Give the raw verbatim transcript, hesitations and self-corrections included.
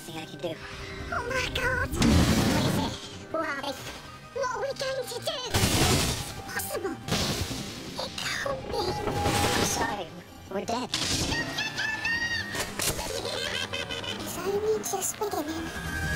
thing I can do. Oh my god! What is it? Why? What are we going to do? It's impossible. It can't be. I'm sorry, we're dead. It's only just beginning.